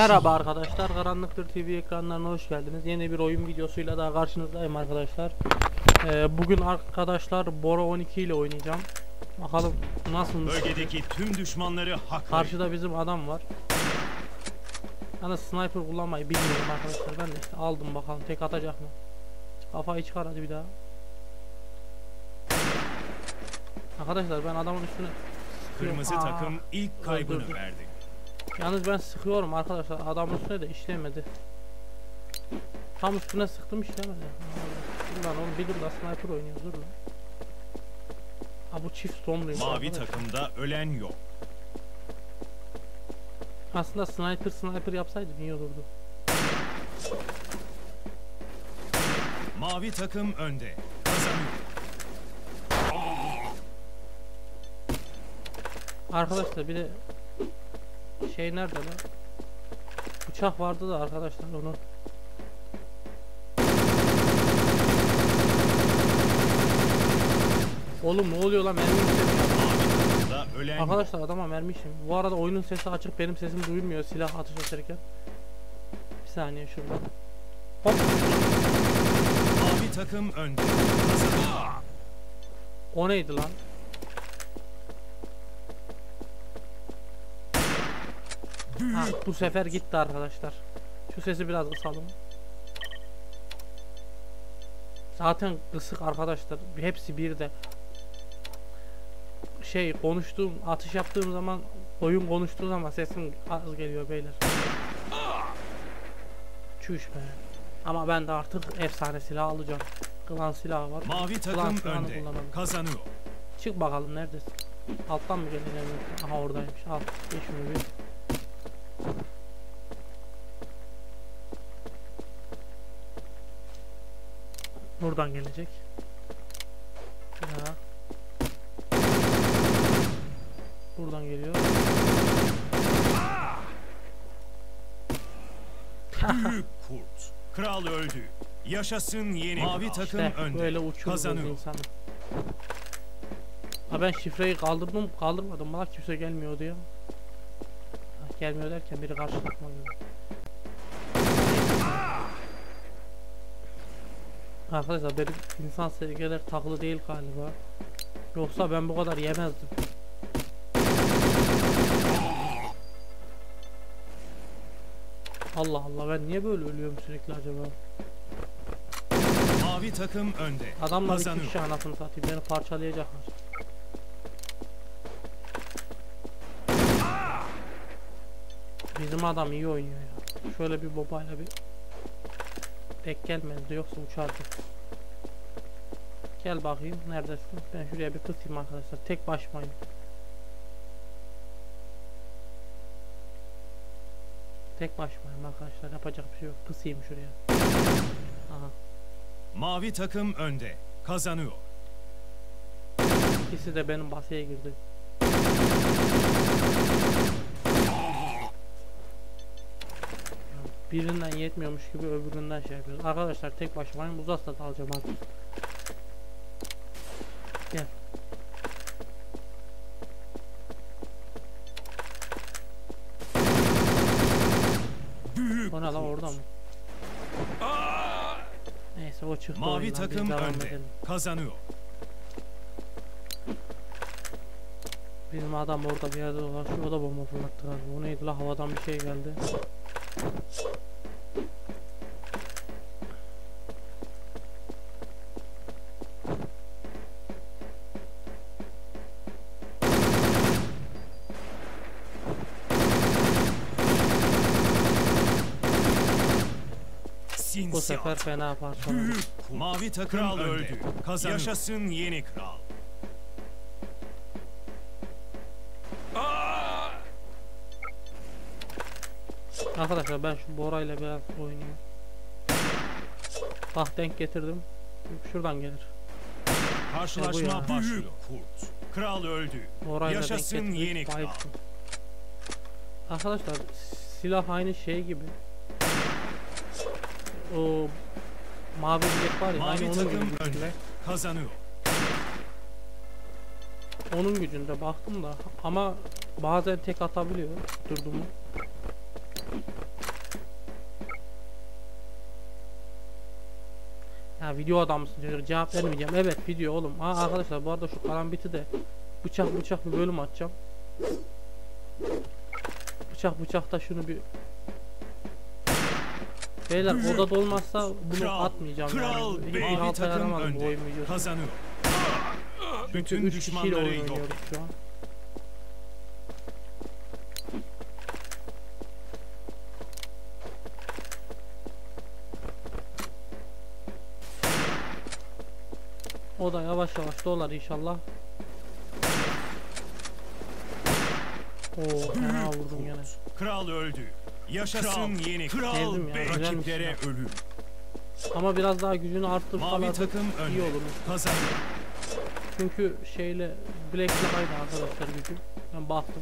Merhaba arkadaşlar, Karanlıktır TV ekranlarına hoş geldiniz. Yeni bir oyun videosuyla daha karşınızdayım arkadaşlar. Bugün arkadaşlar Bora 12 ile oynayacağım. Bakalım nasıl. Bölgedeki tüm düşmanları haklayın. Karşıda bizim adam var. Ben de sniper kullanmayı bilmiyorum arkadaşlar. Ben de işte aldım, bakalım tek atacak mı? Kafayı çıkar hadi bir daha. Arkadaşlar ben adamın üstüne sıkıyorum. Kırmızı takım ilk kaybını verdi. Yalnız ben sıkıyorum arkadaşlar, adamın üstüne de işlemedi. Tam üstüne sıktım, işlemedi. Dur lan oğlum, bir dur da sniper oynuyor, dur lan. Ha bu çift sonluyum. Mavi takımda ölen yok. Aslında sniper yapsaydım iyi olurdu. Mavi takım önde. Kazanıyor. Arkadaşlar bir de şey nerede lan? Bıçak vardı da arkadaşlar onu. Oğlum ne oluyor lan, mermi işlemiyor. Arkadaşlar adama mermi işlemiyor. Bu arada oyunun sesi açık, benim sesim duyulmuyor silah atış ederken. Bir saniye şurada. Hop. Mavi takım önde. Kazanıyor. O neydi lan? Ha, bu sefer gitti arkadaşlar. Şu sesi biraz kısalım. Zaten kısık arkadaşlar. Hepsi bir de. Şey konuştuğum, atış yaptığım zaman, oyun konuştuğu zaman sesim az geliyor beyler. Çüş be. Ama ben de artık efsane silah alacağım. Klan silahı var. Mavi takım önde. Kazanıyor. Çık bakalım, neredesin? Alttan mı geleceğim? Aha oradaymış. Al. Geç şunu bir. Buradan gelecek. Ya. Buradan geliyor. Büyük kurt. Kral öldü. Yaşasın yeni mavi takım işte önde. Böyle kazanıyor insanı. Ha ben şifreyi kaldırmadım. Bana kimse gelmiyor diye. Gelmiyor derken biri karşılatma gibi. Arkadaşlar benim insan sevgiler takılı değil galiba. Yoksa ben bu kadar yemezdim. Allah Allah, ben niye böyle ölüyorum sürekli acaba? Mavi takım önde. Adamlar iki kişi, anasını satayım, beni parçalayacaklar. Bizim adam iyi oynuyor ya. Şöyle bir babayla bir tek gelmezdi, yoksa uçardı. Gel bakayım, neredesin? Ben şuraya bir kısayım arkadaşlar. Tek başımayım. Tek başımayım arkadaşlar. Yapacak bir şey yok. Kısayım şuraya. Aha. Mavi takım önde. Kazanıyor. İkisi de benim basıya girdi. Birinden yetmiyormuş gibi öbüründen şey yapıyoruz. Arkadaşlar tek başımayım. Uzasla alacağım artık. Gel. Büyük o ne lan, orada mı? Neyse o çıktı. Mavi takım önde. Kazanıyor. Bizim adam orada bir yerde var. Şu da bomba fırlattı galiba. O neydi la, havadan bir şey geldi. Bu sefer fena parçaladı. Mavi takım öldü. Kazanıyor. Yaşasın yeni kral. Arkadaşlar ben şu Bora ile biraz oynayayım. Bak denk getirdim. Şuradan gelir. Karşılaşma başlıyor. Kurt. Kral öldü. Yaşasın yeni kral. Arkadaşlar silah aynı şey gibi. O mavi bilek var ya, mavi aynı onun gücünde. Kazanıyor. Onun gücünde baktım da, ama bazen tek atabiliyor durdumu. Ha video adamısın çocuk, cevap vermeyeceğim. Evet video oğlum. Arkadaşlar bu arada şu karambiti de bıçak bir bölüm atacağım. Bıçakta şunu bir beyler odada olmazsa bunu atmayacağım Kral yani. Bey Bir bir takım bu oyun önde. videosu. Kazanıyor. Çünkü Bütün 3 kişiyle düşmanları oyun yok. oynuyoruz şu an. O da yavaş yavaş dolar inşallah. Oo, fena vurdum gene. Kral öldü. Yaşasın yeni Sevdim Kral ya, Bey. güzelmiş Rakiplere ya. ölüm. Ama biraz daha gücünü Mavi arttırsalar takım iyi önde. olur. Kazanıyor. Çünkü şeyle Black'le aynı arkadaşlar gücü. Ben baktım.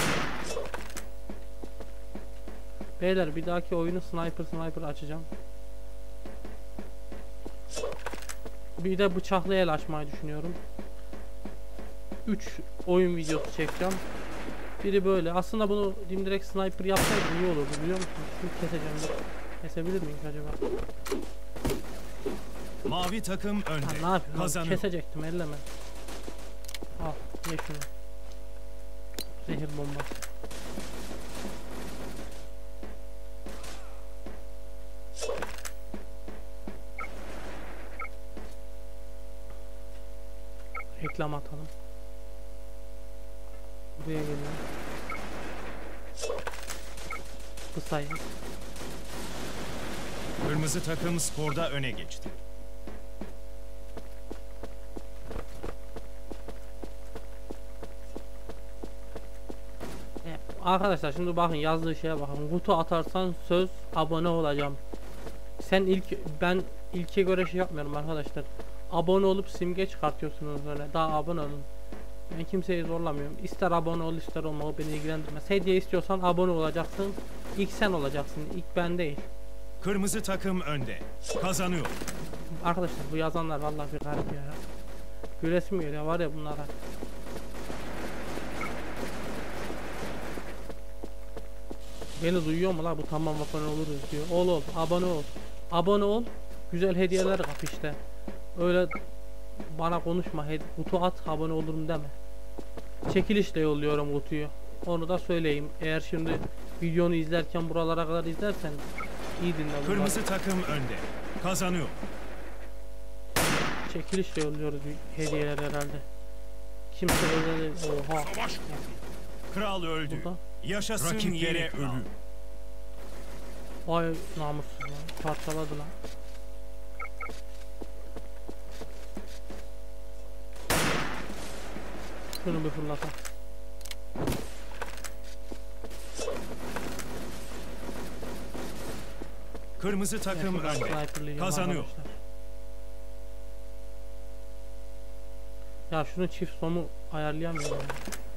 Beyler bir dahaki oyunu sniper açacağım. Bir de bıçaklı el açmayı düşünüyorum. 3 oyun videosu çekeceğim. Biri böyle. Aslında bunu direkt sniper yapsaydım iyi olurdu biliyor musunuz? Şimdi keseceğim de. Kesebilir miyim acaba? Mavi takım önde. Ha, ne yapayım? Kazanıyor. Kesecektim elleme. Al ye şunu. Zehir bombası. Reklam atalım. Buraya geliyor. Kısayım. Kırmızı takım skorda öne geçti. Arkadaşlar şimdi bakın yazdığı şeye bakın. Kutu atarsan söz abone olacağım. Ben ilke göre şey yapmıyorum arkadaşlar. Abone olup simge çıkartıyorsunuz öyle. Daha abone olun. Ben kimseyi zorlamıyorum. İster abone ol ister olma o beni ilgilendirmez. Hediye istiyorsan abone olacaksın. İlk sen olacaksın. İlk ben değil. Kırmızı takım önde. Kazanıyor. Arkadaşlar bu yazanlar vallahi bir garip ya. Gülesim geliyor var ya bunlara. Beni duyuyor mu la bu tamam abone oluruz diyor. Ol abone ol. Abone ol. Güzel hediyeler kap işte. Öyle bana konuşma. Kutu at abone olurum deme. Çekilişle yolluyorum kutuyu. Onu da söyleyeyim. Eğer şimdi videonu izlerken buralara kadar izlersen iyi dinle bunları. Kırmızı takım önde. Kazanıyor. Çekilişle yolluyoruz hediyeler herhalde. Kimse öyle değil. Oha. Kral öldü. Burada. Yaşasın Rakiplere yeni ölüm. Vay namussuz lan. Parçaladı lan. Şunu bir fırlatalım. Kırmızı takım önde. Kazanıyor. Ya şunu çift somu ayarlayamıyorum ya.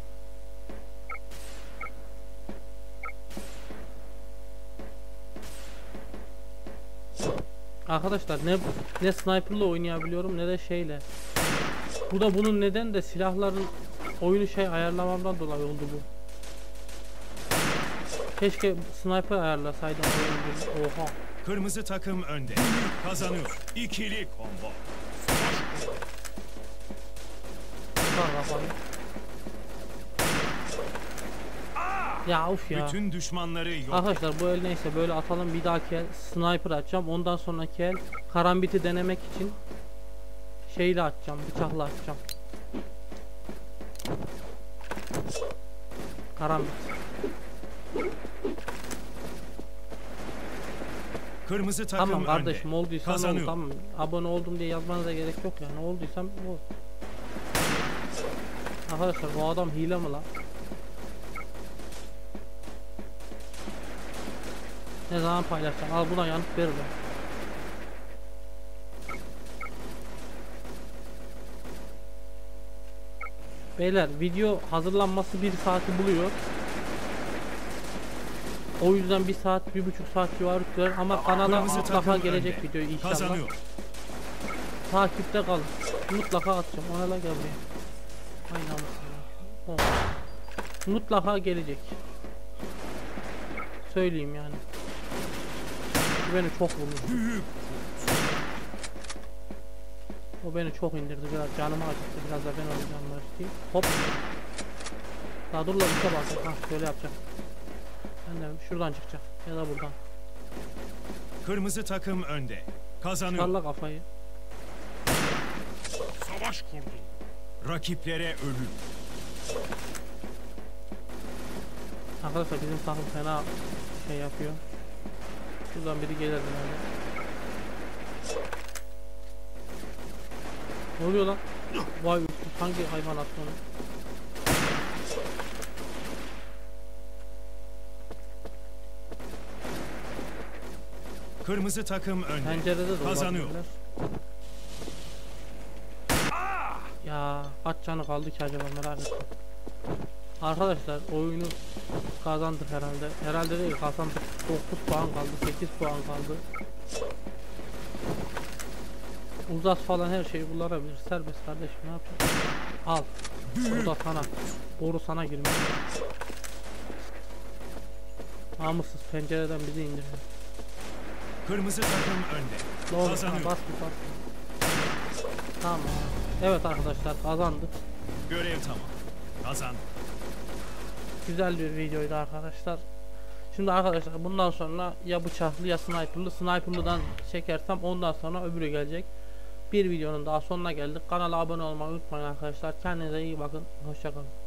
Arkadaşlar ne sniper'la oynayabiliyorum ne de şeyle. Bu da bunun neden de silahların oyunu ayarlamamdan dolayı oldu bu. Keşke sniper ayarlasaydım oyunu. Oha. Kırmızı takım önde. Kazanıyor. İkili combo. Kar kafayı. Ya uf ya. Bütün düşmanları yok. Arkadaşlar bu el neyse böyle atalım, bir dahaki el sniper açacağım, ondan sonraki el karambiti denemek için şeyle açacağım, bıçakla açacağım. Karambit. Kırmızı takım Tamam önde. kardeşim olduysa Kazanıyor. tamam, abone oldum diye yazmanıza gerek yok ya, ne olduysam o. Arkadaşlar bu adam hile mi lan? Ne zaman paylaşacağım? Al buna yanıt ver be. Beyler video hazırlanması 1 saati buluyor. O yüzden 1 saat 1,5 saat civarı sürer ama kanala Kırmızı mutlaka takım gelecek önde. video inşallah. Kazanıyor. Takipte kalın. Mutlaka atacağım. Ona la gel buraya. Aynen öyle. Mutlaka gelecek. Söyleyeyim yani. Beni çok vurmuş. Büyük. O beni çok indirdi, biraz canımı acıttı, biraz da ben onu canımı acıtayım. Hop. Daha dur la bir şey bak. Hah şöyle yapacağım. Ben de şuradan çıkacağım ya da buradan. Kırmızı takım önde. Kazanıyor. Çıkarla kafayı. Savaş kurdu. Rakiplere ölüm. Arkadaşlar bizim takım fena şey yapıyor. Şuradan biri gelir herhalde. Ne oluyor lan? Vay hangi hayvan attı onu? Kırmızı takım önde. Pencerede de Kazanıyor. olabilirler. Ya kaç canı kaldı ki acaba, merak ettim. Arkadaşlar oyunu kazandık herhalde. Herhalde değil, kazandık. 9 puan kaldı, 8 puan kaldı. Uzat falan her şeyi kullanabilir. Serbest kardeşim, ne yapacağız? Al. Uzat sana. Boru sana girmiş. Namussuz pencereden bizi indiriyor. Kırmızı takım önde. Doğru. Kazanıyor. Bas. Tamam. Evet arkadaşlar, kazandık. Görev tamam. Kazan. Güzel bir videoydu arkadaşlar. Şimdi arkadaşlar bundan sonra ya bıçaklı ya sniperlı. Sniperlıdan çekersem ondan sonra öbürü gelecek. Bir videonun daha sonuna geldik. Kanala abone olmayı unutmayın arkadaşlar. Kendinize iyi bakın. Hoşça kalın.